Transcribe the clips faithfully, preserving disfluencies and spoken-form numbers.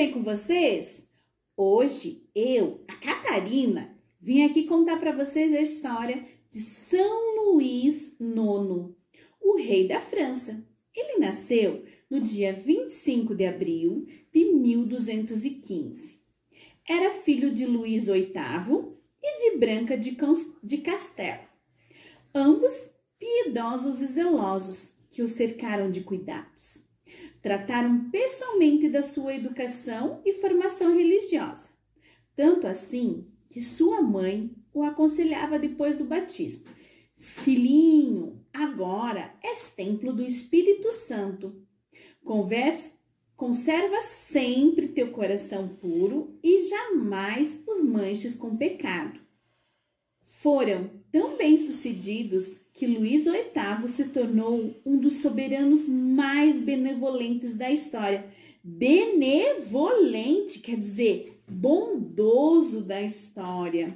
bem com vocês? Hoje eu, a Catarina, vim aqui contar para vocês a história de São Luís nono, o rei da França. Ele nasceu no dia vinte e cinco de abril de mil duzentos e quinze. Era filho de Luís oitavo e de Branca de Castelo, ambos piedosos e zelosos que o cercaram de cuidados. Trataram pessoalmente da sua educação e formação religiosa, tanto assim que sua mãe o aconselhava depois do batismo: filhinho, agora és templo do Espírito Santo. Converse, conserva sempre teu coração puro e jamais os manches com pecado. Foram tão bem-sucedidos que Luís oitavo se tornou um dos soberanos mais benevolentes da história. Benevolente quer dizer bondoso da história.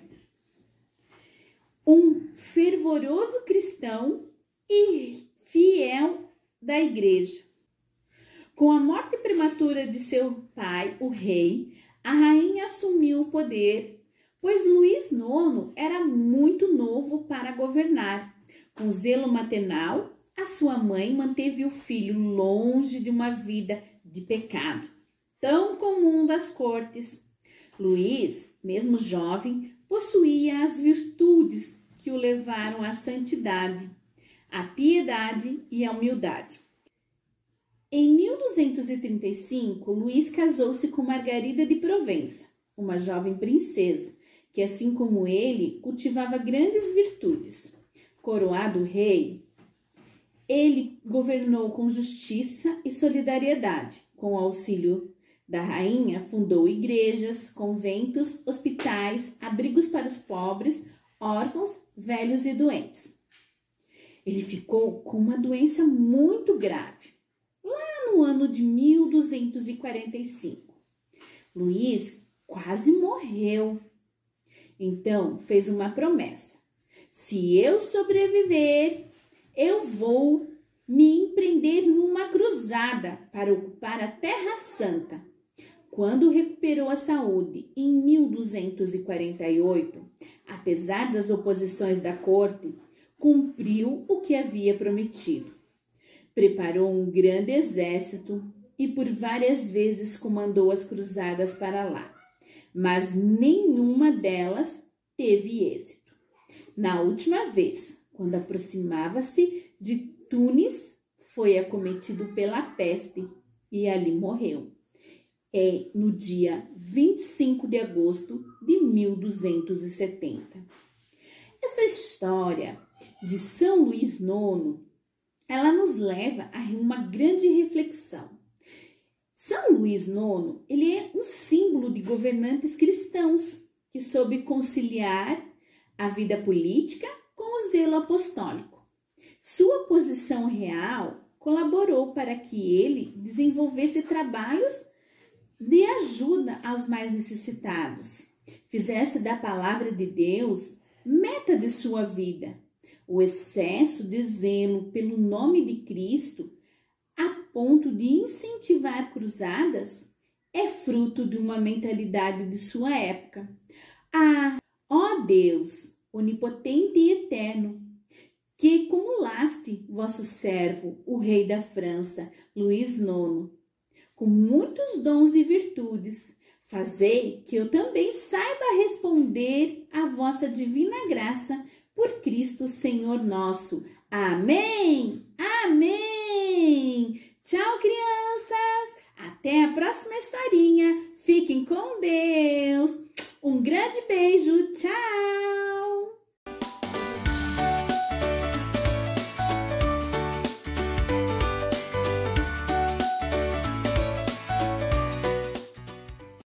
Um fervoroso cristão e fiel da igreja. Com a morte prematura de seu pai, o rei, a rainha assumiu o poder, pois Luís nono era muito novo para governar. Com zelo maternal, a sua mãe manteve o filho longe de uma vida de pecado, tão comum das cortes. Luís, mesmo jovem, possuía as virtudes que o levaram à santidade, à piedade e à humildade. Em mil duzentos e trinta e cinco, Luís casou-se com Margarida de Provença, uma jovem princesa, que, assim como ele, cultivava grandes virtudes. Coroado rei, ele governou com justiça e solidariedade. Com o auxílio da rainha, fundou igrejas, conventos, hospitais, abrigos para os pobres, órfãos, velhos e doentes. Ele ficou com uma doença muito grave, lá no ano de mil duzentos e quarenta e cinco. Luís quase morreu. Então, fez uma promessa: se eu sobreviver, eu vou me empreender numa cruzada para ocupar a Terra Santa. Quando recuperou a saúde em mil duzentos e quarenta e oito, apesar das oposições da corte, cumpriu o que havia prometido. Preparou um grande exército e por várias vezes comandou as cruzadas para lá, mas nenhuma delas teve êxito. Na última vez, quando aproximava-se de Tunis, foi acometido pela peste e ali morreu. É no dia vinte e cinco de agosto de mil duzentos e setenta. Essa história de São Luís nono, ela nos leva a uma grande reflexão. São Luís nono, ele é um símbolo de governantes cristãos que soube conciliar a vida política com o zelo apostólico. Sua posição real colaborou para que ele desenvolvesse trabalhos de ajuda aos mais necessitados, fizesse da palavra de Deus meta de sua vida. O excesso de zelo pelo nome de Cristo, a ponto de incentivar cruzadas, é fruto de uma mentalidade de sua época. Ah, ó Deus, onipotente e eterno, que cumulaste vosso servo, o rei da França, Luís nono, com muitos dons e virtudes, fazei que eu também saiba responder à vossa divina graça por Cristo Senhor nosso. Amém! Amém! Tchau, crianças! Até a próxima historinha. Fiquem com Deus. Um grande beijo. Tchau!